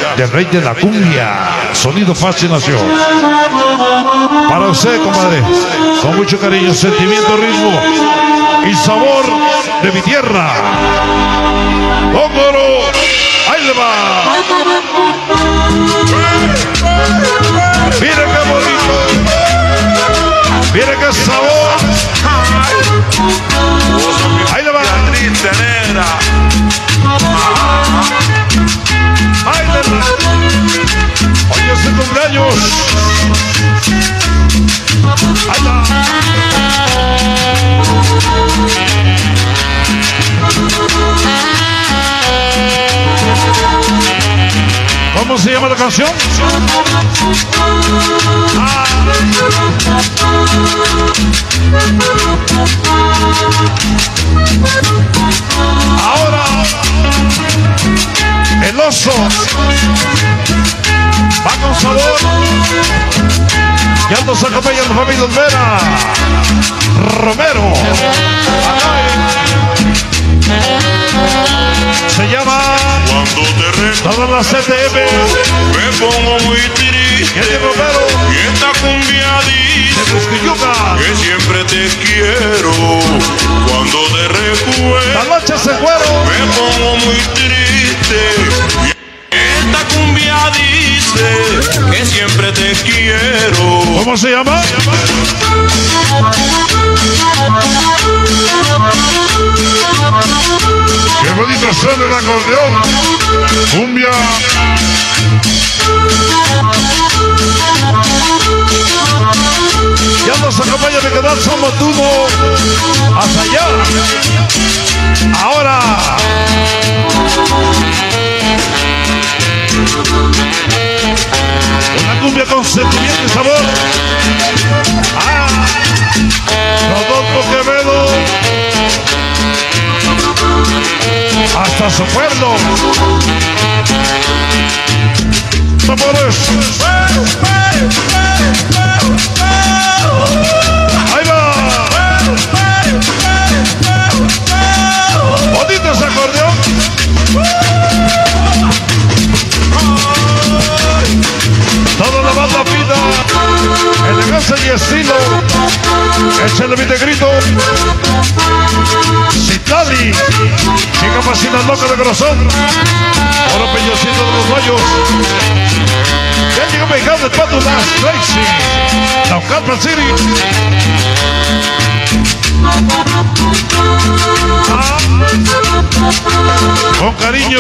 del rey de la cumbia, Sonido Fascinación. Para usted, compadre, con mucho cariño, sentimiento, ritmo y sabor de mi tierra. ¡Cóngoro! ¡Ahí le va! ¡Mira qué bonito! ¡Mira qué sabor! ¡Ahí le va! Triste negra. ¡Ahí le va! ¡Hoy es el cumpleaños! ¡Ahí va! ¿Cómo se llama la canción? Ahora el oso va con sabor. Ya nos acompaña la familia Olvera Romero. Se llama Cuando te todas las CTM. me pongo muy triste. Y Romero Y esta cumbia de dice Busquilluca. que siempre te quiero. Cuando te recuerdo La noche se fueron. me pongo muy triste. Y esta cumbia dice que siempre te quiero. ¿Cómo se llama? Qué bonito suena el acordeón. Cumbia. Ya nos acompaña de quedar somos tudo hasta allá. Ahora una cumbia con sentimiento y sabor. Rodolfo Quevedo hasta su pueblo. Sabores. Ahí va. Bonito ese acordeón. Toda la banda fina, elegancia y estilo. Échale mi grito. Citlali, chica fascina loca de corazón. Oro Peñocito de los Rayos. Ya llegó mexicano de Patulas, Tracy, Naucalpan City. Con cariño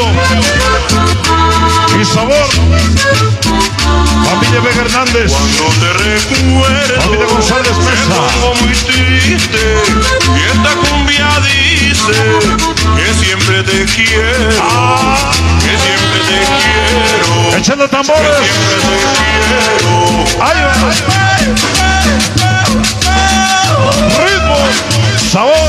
y sabor, familia Vega Hernández. Cuando te recuerdo familia González me Mesa. pongo muy triste. Y esta cumbia dice que siempre te quiero. Que siempre te quiero. Echando Que tambores. siempre te quiero. Ahí va. Ritmo, sabor.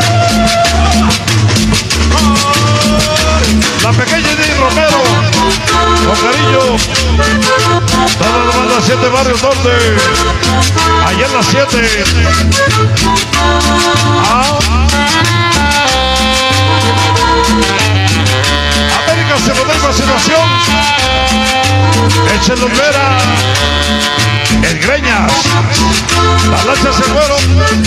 La pequeña Edith Romero, con cariño. Toda la banda 7 Barrios Norte. Allá en las 7. América se pone en fascinación. Échenlo Vera. El Greñas. Las lanchas se fueron.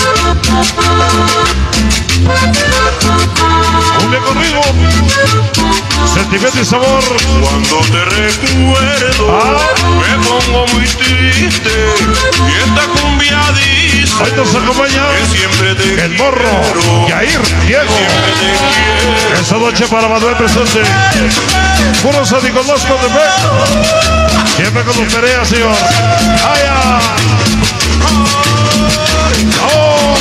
Cumbia conmigo. Sentimiento y sabor. Cuando te recuerdo me pongo muy triste. Y esta cumbia dice Hoy nos acompaña que siempre te el morro quiero. Yair Diego. Siempre te quiero. Esta noche para Manuel presente. Puro San Nicolás con defecto. Siempre con los tareas, señor. ¡Allá! ¡Oh!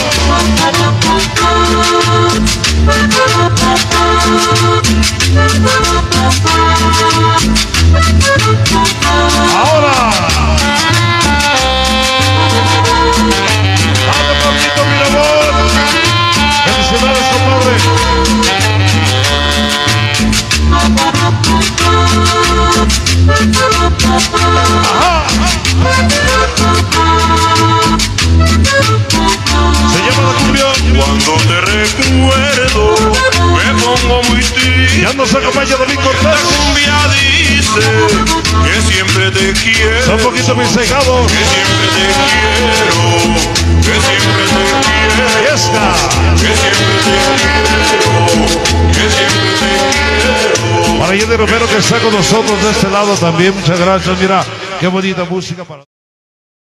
Ahora. ¡Dale, Pablito Mirabón! ¡Felicidades, compadre! ¡Ajá! Se llama la cumbia. Cuando te recuerdo me pongo muy triste. Ya nos acompaña David Esta Cortés. cumbia dice dice que siempre te quiero. Son un poquito mensajados. Que siempre te quiero. Que siempre te quiero. Fiesta. Que siempre te quiero. Que siempre te quiero. Para Jenny Romero que está con nosotros de este lado también. Muchas gracias. Mira, qué bonita música para...